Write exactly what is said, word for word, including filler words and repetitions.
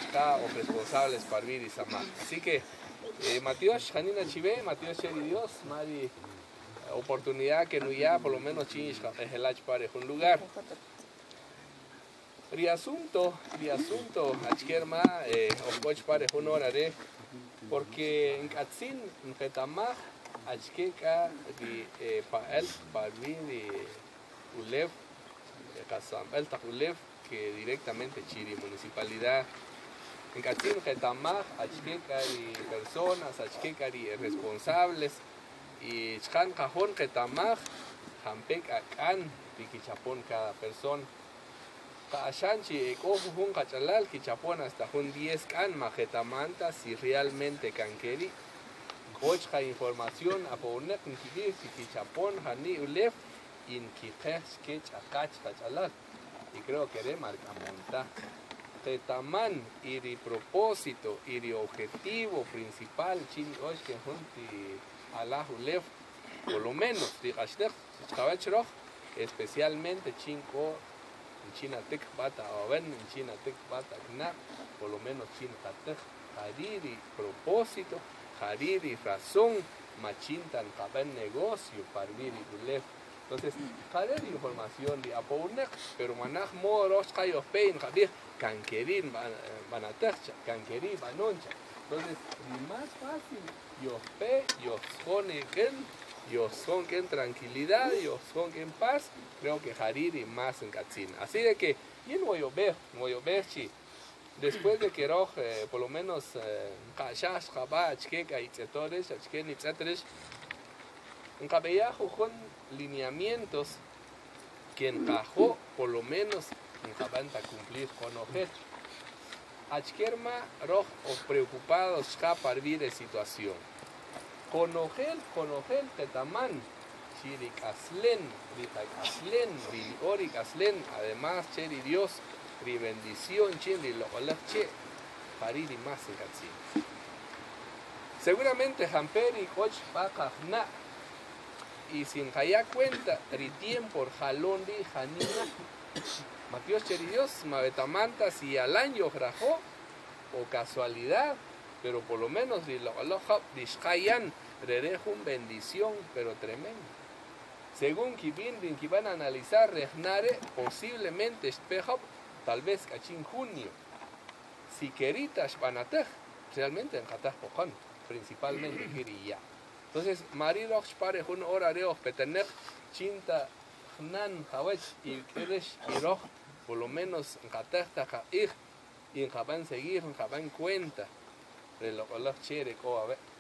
acá o responsables para vivir y samar. Así que, eh, Matías, Janina Chive, Matías Cheri Dios, Mari, oportunidad que no ya, por lo menos Chinch, Ejelach para un lugar. Ri asunto, ri asunto, achkerma, eh, ococh para un horare, porque en Katzin, en Ketamah, achkeka, ri pael, parvi, ri ulev, kasam, el takulev, que directamente chiri municipalidad. En Katzin, Ketamah, achkeka, ri personas, achkeka, ri responsables, y chkan cajón Ketamah, jampek akan, ri kichapon cada persona. Ashanchi, cojo un cachalal que chapón hasta un diez can majetamanta si realmente canqueri. Cocha información a poner en que chapón hani ulef in quites que chacach cachalal. Y creo que de marca monta. Tetaman y de propósito y de objetivo principal chin hoy que junti Allah ulef por lo menos de hashtag chavachro especialmente chinco. En China tek bata oven, en China tek bata kna, por lo menos China tek hariri propósito, hariri razón, machintan caben negocio para vivir ulef. Entonces, hariri información de aponek, pero manaj moros kayo pein kabir canquerin banatercha, canquerin banoncha. Entonces, ni más fácil, yo pe, yo sone gen, yo son que en tranquilidad, yo son que en paz, creo que Hariri más en Katzin. Así de que, y en Moyober, Moyober, después de que Roj, eh, por lo menos, Kashash, Jabá, Achkeka, Itzetores, Achken, Itzetres, en Cabellajo con lineamientos que encajó, por lo menos, en Jabanta cumplir con objeto. Achkerma, Roj, o preocupados, para vivir de situación. Conogel, conogel, tetaman, chirik aslen, ritak aslen, ri orik aslen, además, cheri Dios, ri bendición, chiri lo che, pariri más en Katzin. Seguramente Jamperi, coch, pakajna, y sin haya cuenta, ri tiempo, jalón, ri janina, Matías cheri Dios, mabetamantas y al año rajó, o casualidad, pero por lo menos dishkayan rerejun bendición, pero tremendo. Según Kibin, que van a analizar, regnare posiblemente espejab, tal vez cachín junio. Si queritas van a tej, realmente en Katah Pojón, principalmente Kiriya. Entonces, marido pare un horario petener chinta nan hawech y keresh iroj, por lo menos en Katah tajir, y en Japan seguir, en Japan cuenta. De lo que los chere,